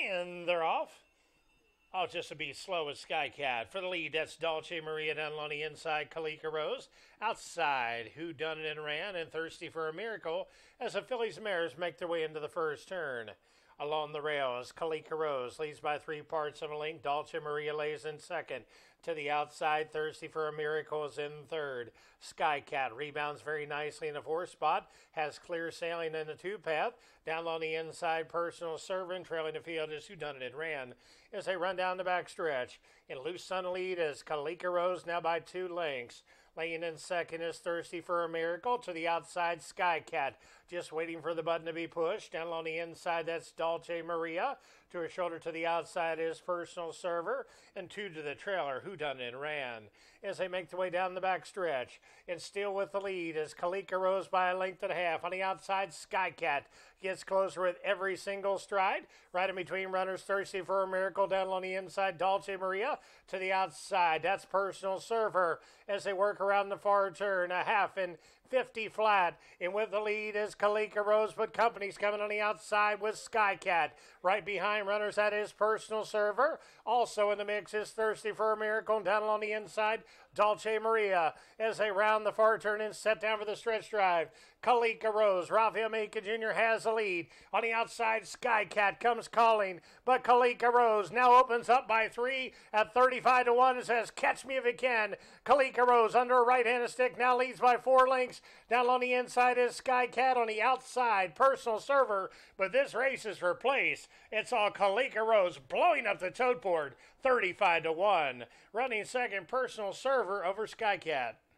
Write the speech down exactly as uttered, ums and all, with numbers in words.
And they're off. Oh, just to be slow as Skycat. For the lead, that's Dolce Maria down on the inside, Kalika Rose. Outside, Who Done It and Ran, and Thirsty for a Miracle as the Fillies mares make their way into the first turn. Along the rails, Kalika Rose leads by three parts of a length. Dolce Maria lays in second. To the outside, Thirsty for a Miracle is in third. Skycat rebounds very nicely in the fourth spot. Has clear sailing in the two path. Down on the inside, Personal Servant trailing the field is Who Done It and Ran as they run down the back stretch. In loose sun lead is Kalika Rose now by two lengths. Laying in second is Thirsty for a Miracle. To the outside, Skycat just waiting for the button to be pushed. Down on the inside, that's Dolce Maria. To her shoulder to the outside is Personal Server. And two to the trailer, Who Done It and Ran. As they make their way down the back stretch. And still with the lead is Kalika Rose by a length and a half. On the outside, Skycat gets closer with every single stride. Right in between runners, Thirsty for a Miracle. Down on the inside, Dolce Maria. To the outside, that's Personal Server. As they work around the far turn, a half and fifty flat. And with the lead is Kalika Rose, but company's coming on the outside with Skycat. Right behind runners, that is Personal Server. Also in the mix is Thirsty for a Miracle. And down along the inside, Dolce Maria. As they round the far turn and set down for the stretch drive, Kalika Rose. Rafael Macon Junior has the lead. On the outside, Skycat comes calling, but Kalika Rose now opens up by three at thirty-five to one and says, catch me if you can. Kalika Rose under a right-handed stick now leads by four lengths. Down on the inside is Skycat. On the outside, Personal Server, but this race is for place. It's all Kalika Rose blowing up the tote board, thirty-five to one. Running second, Personal Server over Skycat.